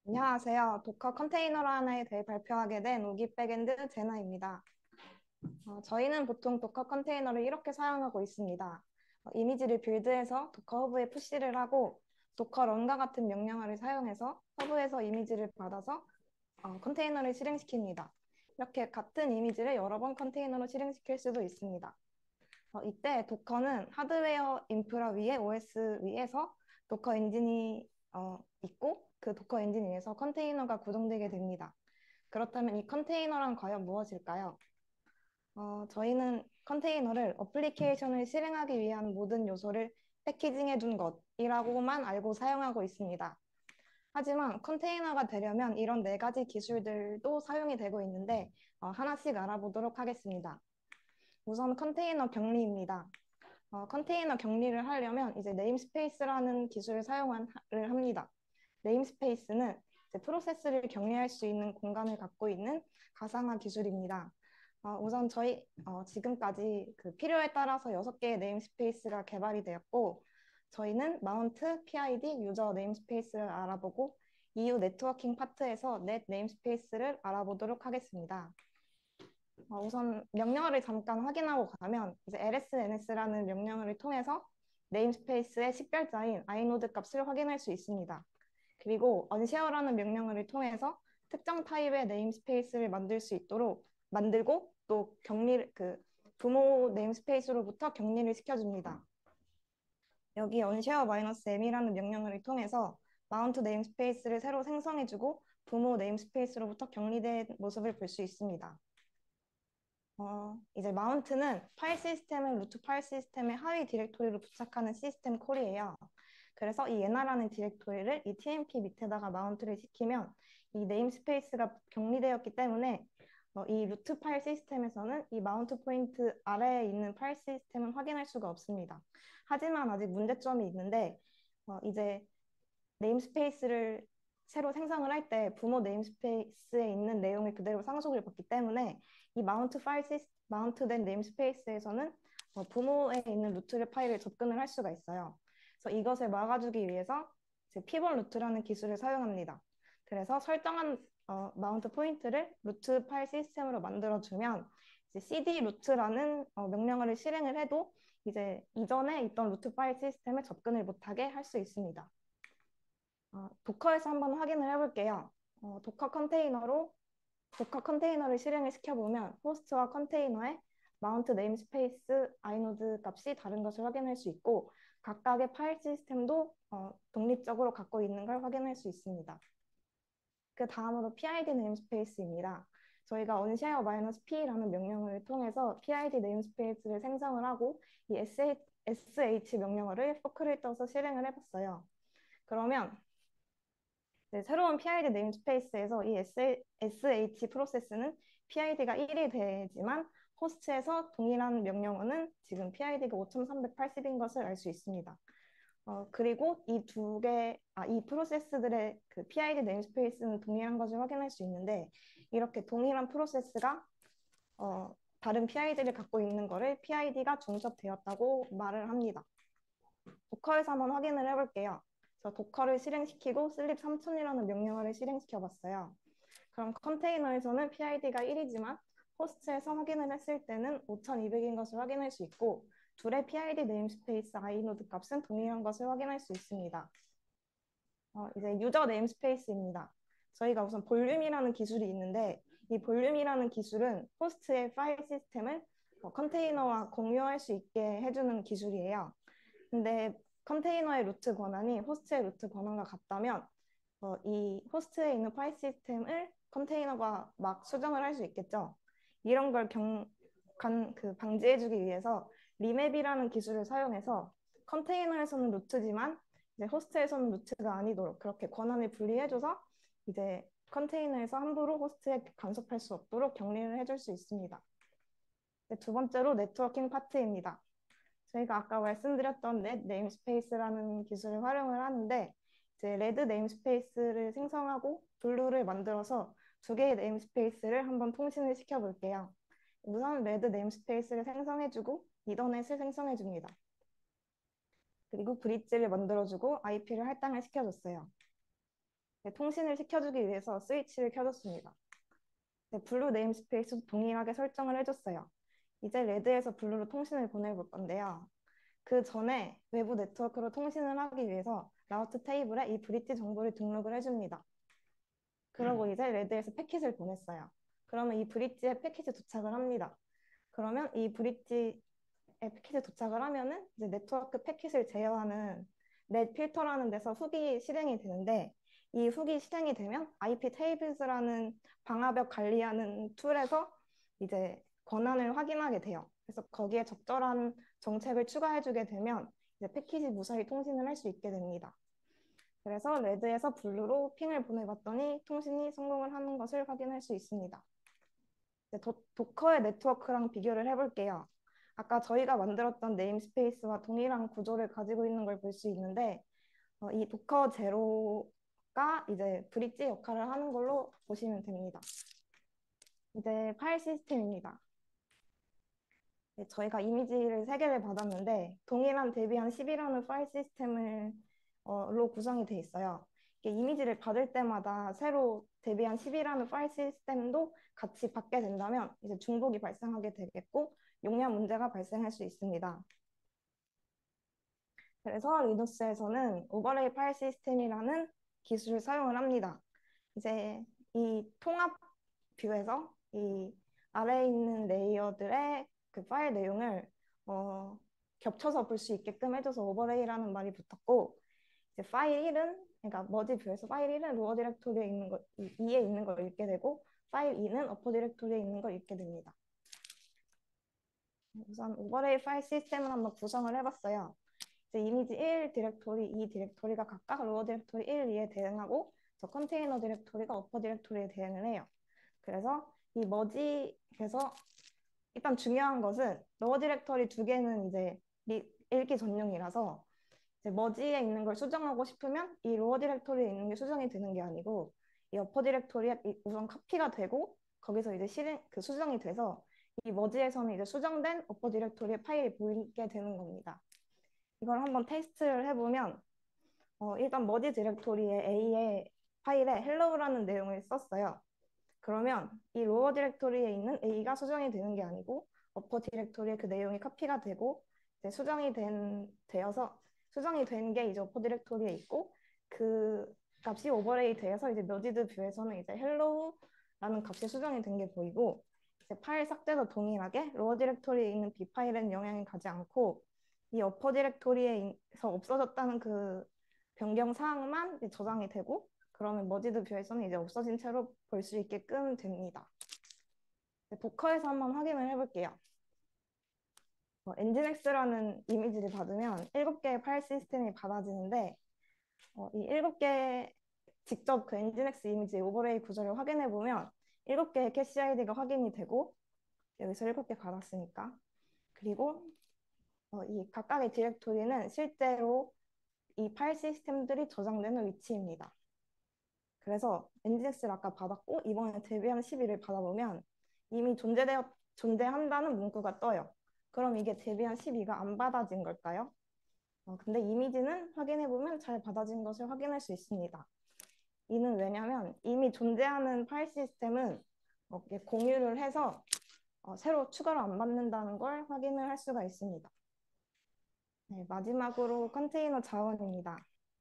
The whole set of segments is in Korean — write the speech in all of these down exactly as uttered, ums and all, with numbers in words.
안녕하세요. 도커 컨테이너란에 대해 발표하게 된 오기 백엔드 제나입니다. 어, 저희는 보통 도커 컨테이너를 이렇게 사용하고 있습니다. 어, 이미지를 빌드해서 도커 허브에 푸시를 하고 도커 런과 같은 명령어를 사용해서 허브에서 이미지를 받아서 어, 컨테이너를 실행시킵니다. 이렇게 같은 이미지를 여러 번 컨테이너로 실행시킬 수도 있습니다. 어, 이때 도커는 하드웨어 인프라 위에 오에스 위에서 도커 엔진이 어, 있고 그 도커 엔진 위에서 컨테이너가 구동되게 됩니다. 그렇다면 이 컨테이너란 과연 무엇일까요? 어, 저희는 컨테이너를 어플리케이션을 실행하기 위한 모든 요소를 패키징해 둔 것이라고만 알고 사용하고 있습니다. 하지만 컨테이너가 되려면 이런 네 가지 기술들도 사용이 되고 있는데 어, 하나씩 알아보도록 하겠습니다. 우선 컨테이너 격리입니다. 어, 컨테이너 격리를 하려면 이제 네임스페이스라는 기술을 사용을 합니다. 네임스페이스는 이제 프로세스를 격리할 수 있는 공간을 갖고 있는 가상화 기술입니다. 어, 우선 저희 어, 지금까지 그 필요에 따라서 여섯 개의 네임스페이스가 개발이 되었고 저희는 마운트, 피아이디, 유저 네임스페이스를 알아보고 이후 네트워킹 파트에서 넷 네임스페이스를 알아보도록 하겠습니다. 어, 우선 명령어를 잠깐 확인하고 가면 이제 엘에스엔에스라는 명령어를 통해서 네임스페이스의 식별자인 아이노드 값을 확인할 수 있습니다. 그리고 언쉐어라는 명령어를 통해서 특정 타입의 네임스페이스를 만들 수 있도록 만들고 또 격리 그 부모 네임스페이스로부터 격리를 시켜줍니다. 여기 언쉐어 마이너스 m이라는 명령어를 통해서 마운트 네임스페이스를 새로 생성해주고 부모 네임스페이스로부터 격리된 모습을 볼 수 있습니다. 어, 이제 마운트는 파일 시스템을 루트 파일 시스템의 하위 디렉토리로 부착하는 시스템 콜이에요. 그래서 이 예나라는 디렉토리를 이 티엠피 밑에다가 마운트를 시키면 이 네임스페이스가 격리되었기 때문에 어, 이 루트 파일 시스템에서는 이 마운트 포인트 아래에 있는 파일 시스템은 확인할 수가 없습니다. 하지만 아직 문제점이 있는데 어, 이제 네임스페이스를 새로 생성을 할 때 부모 네임스페이스에 있는 내용을 그대로 상속을 받기 때문에 이 마운트 파일 시스 마운트된 네임스페이스에서는 어, 부모에 있는 루트 파일을 접근을 할 수가 있어요. 그래서 이것을 막아주기 위해서 이제 피벗 루트라는 기술을 사용합니다. 그래서 설정한 어, 마운트 포인트를 루트 파일 시스템으로 만들어주면 이제 cd 루트라는 어, 명령어를 실행을 해도 이제 이전에 있던 루트 파일 시스템에 접근을 못하게 할 수 있습니다. 어, 도커에서 한번 확인을 해볼게요. 어, 도커 컨테이너로 도커 컨테이너를 실행을 시켜보면 호스트와 컨테이너의 마운트 네임스페이스 아이노드 값이 다른 것을 확인할 수 있고 각각의 파일 시스템도 어, 독립적으로 갖고 있는 걸 확인할 수 있습니다. 그 다음으로 피아이디 네임스페이스입니다. 저희가 onshare-p라는 명령어를 통해서 피아이디 네임스페이스를 생성을 하고 이 에스에이치 명령어를 포크를 떠서 실행을 해봤어요. 그러면 네, 새로운 피아이디 네임스페이스에서 이 에스에이치 프로세스는 피아이디가 일이 되지만 호스트에서 동일한 명령어는 지금 피아이디가 오천삼백팔십인 것을 알 수 있습니다. 어, 그리고 이 두 개, 아, 이 프로세스들의 그 피아이디 네임스페이스는 동일한 것을 확인할 수 있는데 이렇게 동일한 프로세스가 어, 다른 피아이디를 갖고 있는 것을 피아이디가 중첩되었다고 말을 합니다. 도커에서 한번 확인을 해볼게요. 저 도커를 실행시키고 슬립 삼천이라는 명령어를 실행시켜 봤어요. 그럼 컨테이너에서는 피아이디가 일이지만 호스트에서 확인을 했을 때는 오천이백인 것을 확인할 수 있고 둘의 피아이디 네임스페이스 아이노드 값은 동일한 것을 확인할 수 있습니다. 어, 이제 유저 네임스페이스입니다. 저희가 우선 볼륨이라는 기술이 있는데 이 볼륨이라는 기술은 호스트의 파일 시스템을 어, 컨테이너와 공유할 수 있게 해주는 기술이에요. 근데 컨테이너의 루트 권한이 호스트의 루트 권한과 같다면 어, 이 호스트에 있는 파일 시스템을 컨테이너가 막 수정을 할 수 있겠죠. 이런 걸 경, 간, 그 방지해주기 위해서 리맵이라는 기술을 사용해서 컨테이너에서는 루트지만 이제 호스트에서는 루트가 아니도록 그렇게 권한을 분리해줘서 이제 컨테이너에서 함부로 호스트에 간섭할 수 없도록 격리를 해줄 수 있습니다. 두 번째로 네트워킹 파트입니다. 저희가 아까 말씀드렸던 넷 네임스페이스라는 기술을 활용을 하는데 이제 레드 네임스페이스를 생성하고 블루를 만들어서 두 개의 네임스페이스를 한번 통신을 시켜볼게요. 우선 레드 네임스페이스를 생성해주고 이더넷을 생성해줍니다. 그리고 브릿지를 만들어주고 아이피를 할당을 시켜줬어요. 그리고 블루 네임스페이스를 생성해주고 이더넷을 생성해줍니다. 그리고 브릿지를 만들어주고 이더넷을 생성해주고 이더넷을 생성해줍니다. 그리고 브릿지를 만들어주고 아이피를 할당을 시켜줬어요. 그리고 브릿지를 만들어주고 네, 통신을 시켜주기 위해서 스위치를 켜줬습니다. 네, 블루 네임스페이스도 동일하게 설정을 해줬어요. 이제 레드에서 블루로 통신을 보내볼 건데요. 그 전에 외부 네트워크로 통신을 하기 위해서 라우트 테이블에 이 브릿지 정보를 등록을 해줍니다. 그러고 이제 레드에서 패킷을 보냈어요. 그러면 이 브릿지에 패킷이 도착을 합니다. 그러면 이 브릿지에 패킷이 도착을 하면은 이제 네트워크 패킷을 제어하는 넷 필터라는 데서 후기 실행이 되는데, 이 후기 실행이 되면 아이피 테이블스라는 방화벽 관리하는 툴에서 이제 권한을 확인하게 돼요. 그래서 거기에 적절한 정책을 추가해주게 되면 이제 패킷이 무사히 통신을 할 수 있게 됩니다. 그래서 레드에서 블루로 핑을 보내봤더니 통신이 성공을 하는 것을 확인할 수 있습니다. 이제 도, 도커의 네트워크랑 비교를 해볼게요. 아까 저희가 만들었던 네임스페이스와 동일한 구조를 가지고 있는 걸 볼 수 있는데, 어, 이 도커 제로가 이제 브릿지 역할을 하는 걸로 보시면 됩니다. 이제 파일 시스템입니다. 네, 저희가 이미지를 세 개를 받았는데 동일한 데비안 십이라는 파일 시스템을 어, 로 구성이 돼 있어요. 이게 이미지를 받을 때마다 새로 데비안 십이라는 파일 시스템도 같이 받게 된다면 이제 중복이 발생하게 되겠고 용량 문제가 발생할 수 있습니다. 그래서 리눅스에서는 오버레이 파일 시스템이라는 기술을 사용을 합니다. 이제 이 통합 뷰에서 이 아래에 있는 레이어들의 그 파일 내용을 어, 겹쳐서 볼 수 있게끔 해줘서 오버레이라는 말이 붙었고, 이제 파일 일은 그러니까 머지 뷰에서 파일 일은 로어 디렉토리에 있는 거 이에 있는 걸 읽게 되고 파일 이는 어퍼 디렉토리에 있는 걸 읽게 됩니다. 우선 오버레이 파일 시스템을 한번 구성을 해봤어요. 이제 이미지 일 디렉토리, 이 디렉토리가 각각 로어 디렉토리 일, 이에 대응하고 저 컨테이너 디렉토리가 어퍼 디렉토리에 대응을 해요. 그래서 이 머지에서 일단 중요한 것은 로어 디렉토리 두 개는 이제 읽기 전용이라서 이제 머지에 있는 걸 수정하고 싶으면 이 로어 디렉토리에 있는 게 수정이 되는 게 아니고 이 어퍼 디렉토리에 우선 카피가 되고 거기서 이제 실행 그 수정이 돼서 이 머지에서는 이제 수정된 어퍼 디렉토리의 파일이 보이게 되는 겁니다. 이걸 한번 테스트를 해보면 어, 일단 머지 디렉토리의 A의 파일에 hello라는 내용을 썼어요. 그러면 이 로어 디렉토리에 있는 A가 수정이 되는 게 아니고 어퍼 디렉토리에 그 내용이 카피가 되고 이제 수정이 된 되어서 수정이 된 게 이제 어퍼 디렉토리에 있고 그 값이 오버레이 돼서 이제 머지드 뷰에서는 이제 hello라는 값이 수정이 된 게 보이고 이제 파일 삭제도 동일하게 로어 디렉토리에 있는 B 파일에는 영향이 가지 않고 이 어퍼 디렉토리에서 없어졌다는 그 변경 사항만 저장이 되고 그러면 머지드 뷰에서는 이제 없어진 채로 볼 수 있게끔 됩니다. 도커에서 한번 확인을 해볼게요. 어, 엔진엑스라는 이미지를 받으면 일곱 개의 파일 시스템이 받아지는데 어, 이 일곱 개 직접 그 엔진엑스 이미지 오버레이 구조를 확인해 보면 일곱 개의 캐시 아이디가 확인이 되고 여기서 일곱 개 받았으니까 그리고 어, 이 각각의 디렉토리는 실제로 이 파일 시스템들이 저장되는 위치입니다. 그래서 엔진엑스를 아까 받았고 이번에 데비안 십이를 받아보면 이미 존재되어, 존재한다는 문구가 떠요. 그럼 이게 데비안 십이가 안 받아진 걸까요? 어, 근데 이미지는 확인해보면 잘 받아진 것을 확인할 수 있습니다. 이는 왜냐하면 이미 존재하는 파일 시스템은 어, 공유를 해서 어, 새로 추가로 안 받는다는 걸 확인을 할 수가 있습니다. 네, 마지막으로 컨테이너 자원입니다.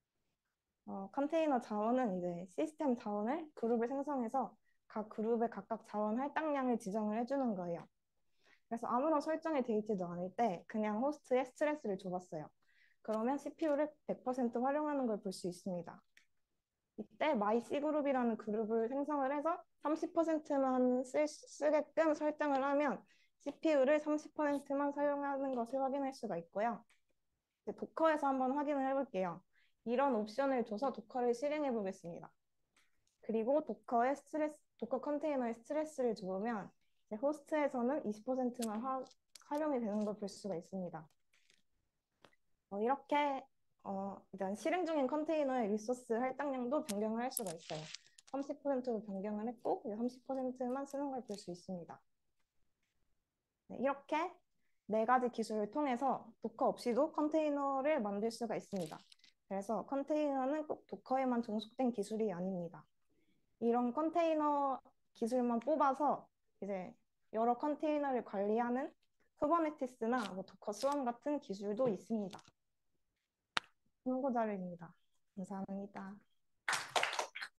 어, 컨테이너 자원은 이제 시스템 자원을 그룹을 생성해서 각 그룹의 각각 자원 할당량을 지정을 해주는 거예요. 그래서 아무런 설정이 되어 있지도 않을 때 그냥 호스트에 스트레스를 줘봤어요. 그러면 씨피유를 백 퍼센트 활용하는 걸 볼 수 있습니다. 이때 myC그룹이라는 그룹을 생성을 해서 삼십 퍼센트만 쓸, 쓰게끔 설정을 하면 씨피유를 삼십 퍼센트만 사용하는 것을 확인할 수가 있고요. 도커에서 한번 확인을 해볼게요. 이런 옵션을 줘서 도커를 실행해 보겠습니다. 그리고 도커의 스트레스, 도커 컨테이너에 스트레스를 줘보면 호스트에서는 이십 퍼센트만 화, 활용이 되는 걸 볼 수가 있습니다. 어, 이렇게 어, 일단 실행 중인 컨테이너의 리소스 할당량도 변경을 할 수가 있어요. 삼십 퍼센트로 변경을 했고 삼십 퍼센트만 쓰는 걸 볼 수 있습니다. 네, 이렇게 네 가지 기술을 통해서 도커 없이도 컨테이너를 만들 수가 있습니다. 그래서 컨테이너는 꼭 도커에만 종속된 기술이 아닙니다. 이런 컨테이너 기술만 뽑아서 이제 여러 컨테이너를 관리하는 쿠버네티스나 뭐 도커 스원 같은 기술도 있습니다. 참고 자료입니다. 감사합니다.